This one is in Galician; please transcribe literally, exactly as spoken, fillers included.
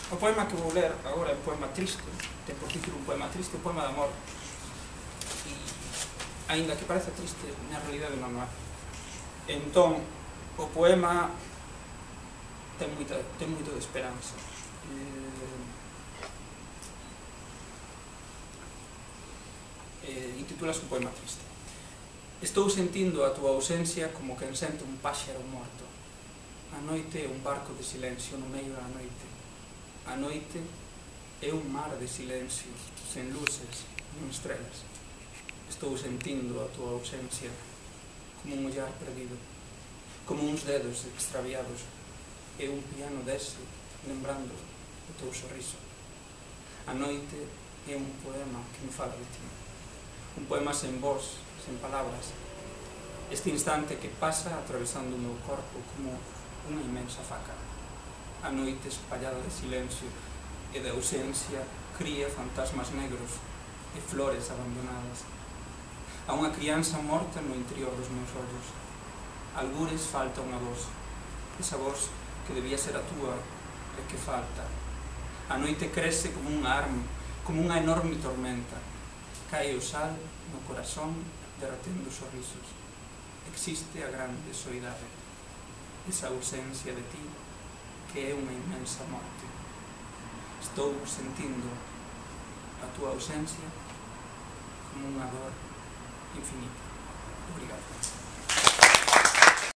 O poema que vou ler agora é un poema triste, ten por título un poema triste, un poema de amor. E, aínda que parece triste, na realidade non é. Entón, o poema ten, moita, ten moito de esperanza. Eh, eh, intitúlase un poema triste. Estou sentindo a túa ausencia como quen sente un páxaro morto. A noite é un barco de silencio no medio da noite. A noite é un mar de silencio, sen luces, nin estrelas. Estou sentindo a túa ausencia como un ollar perdido, como uns dedos extraviados e un piano dese lembrando o teu sorriso. A noite é un poema que me fala de ti, un poema sen voz, sen palabras. Este instante que pasa atravesando o meu corpo como unha inmensa faca. A noite espallada de silencio e de ausencia cría fantasmas negros e flores abandonadas. A unha crianza morta no interior dos meus ollos. Algures falta unha voz, esa voz que debía ser a túa e que falta. A noite crece como unha arma, como unha enorme tormenta. Cae o sal no corazón derretendo sorrisos. Existe a grande soidade, esa ausencia de ti que é unha inmensa morte. Estou sentindo a túa ausencia como unha dor infinita. Obrigado.